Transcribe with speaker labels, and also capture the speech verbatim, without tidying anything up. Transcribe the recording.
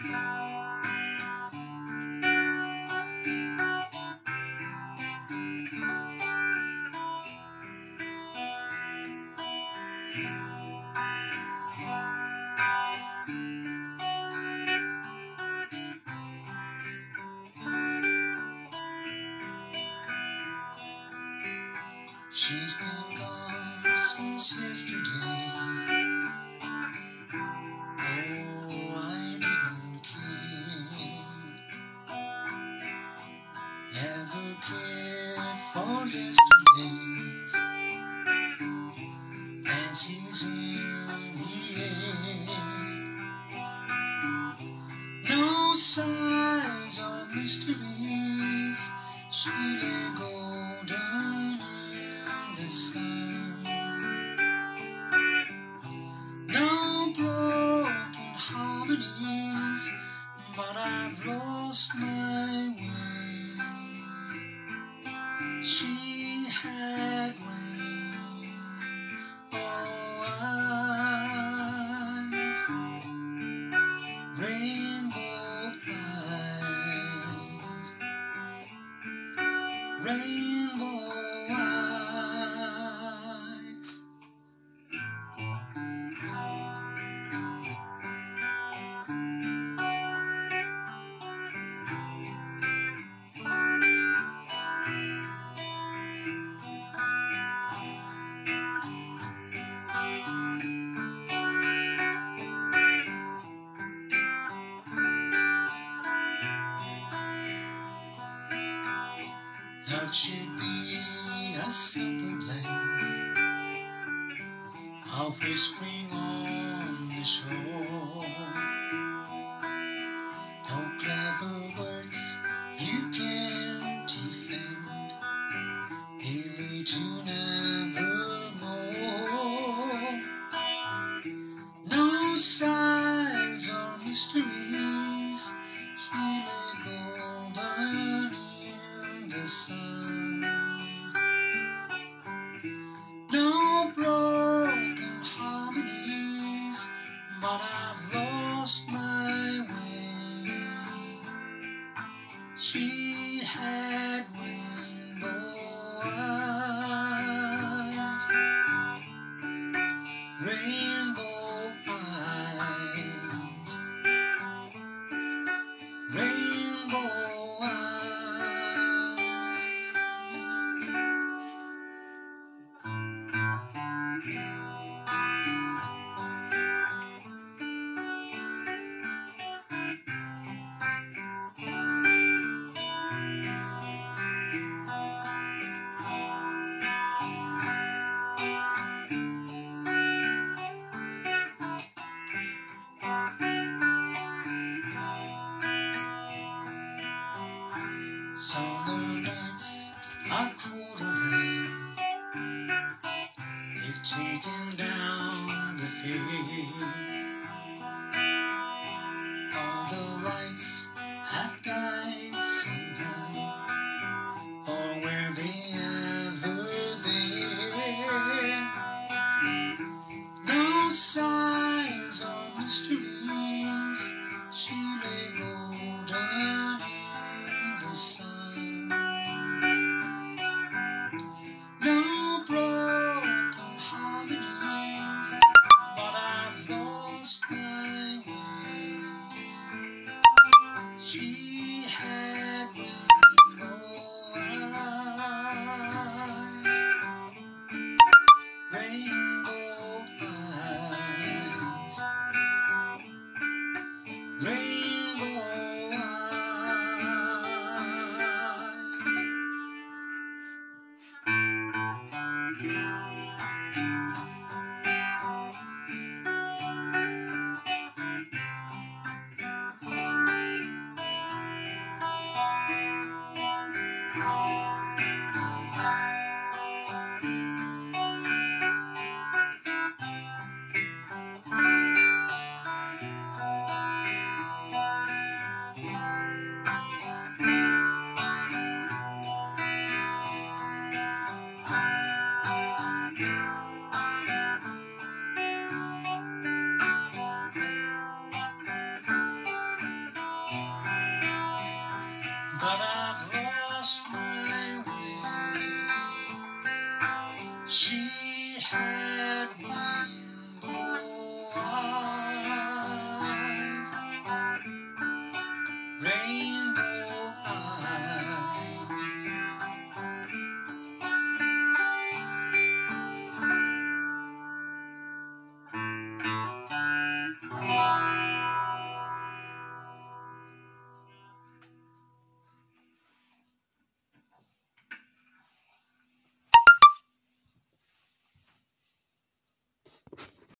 Speaker 1: She's been gone since yesterday. Oh, I didn't care. Never cared for yesterday's fancies in the air. No signs or mysteries. She lay golden in the sun. No broken harmonies, but I've lost my way. She had rainbow eyes, rainbow eyes, rainbow eyes. Love should be a simple blend, a whispering on the shore. No clever words you can't defend, they lead to nevermore. No sighs or mysteries, she lay golden in the sun. No broken harmonies, but I've lost my way. She had rainbow eyes, rainbow eyes, rainbow Summer nights are cold away. They've taken down the fade. All the lights have died somehow, or were they ever there? No signs or mysteries, she lay golden in the sun. No broken harmonies, but I've lost my way. She had rainbow eyes, rainbow eyes, rainbow but